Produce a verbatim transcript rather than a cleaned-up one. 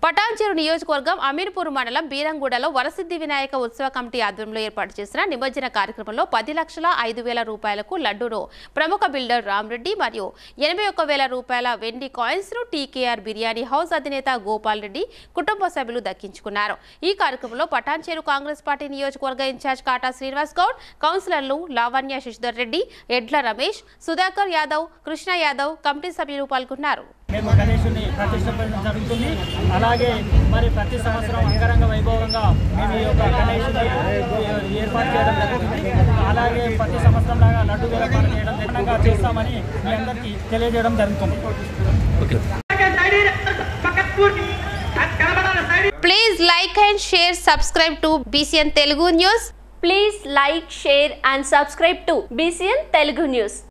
పటాన్చెరు నియోజకవర్గం అమీర్పూర్ మండలం బీరంగూడలో వరసిద్ధి వినాయక ఉత్సవ కమిటీ ఆధ్వర్యంలో ఏర్పాటు చేసిన నిమజ్జన కార్యక్రమంలో పది లక్షల ఐదు వేల రూపాయలకు లడ్డూను ప్రముఖ బిల్డర్ రామరెడ్డి మరియు ఎనభై ఒక్క వేల రూపాయల వెండి కాయిన్స్ ను టీకేఆర్ బిర్యానీ హౌస్ అధినేత గోపాల్ రెడ్డి కుటుంబ సభ్యులు దక్కించుకున్నారు. ఈ కార్యక్రమంలో పటాన్చెరు కాంగ్రెస్ పార్టీ నియోజకవర్గ ఇన్ఛార్జ్ కాటా శ్రీనివాస్ గౌడ్, కౌన్సిలర్లు లావణ్య శశిధర్ రెడ్డి, ఎడ్ల రమేష్, సుధాకర్ యాదవ్, కృష్ణ యాదవ్ కమిటీ సభ్యులు పాల్గొన్నారు. మేము గణేశుని ప్రతిష్ఠించడం జరుగుతుంది. అలాగే మరి ప్రతి సంవత్సరం అంగరంగ వైభవంగా మేము ఈ యొక్క గణేశుని ఏర్పాటు చేయడం జరుగుతుంది. అలాగే ప్రతి సంవత్సరం లాగా లడ్డు వ్యాపారం చేయడం ఘనంగా చేస్తామని మీ అందరికీ తెలియజేయడం జరుగుతుంది. Please like and share, subscribe to Bcn Telugu News. Please like, share and subscribe to Bcn Telugu News.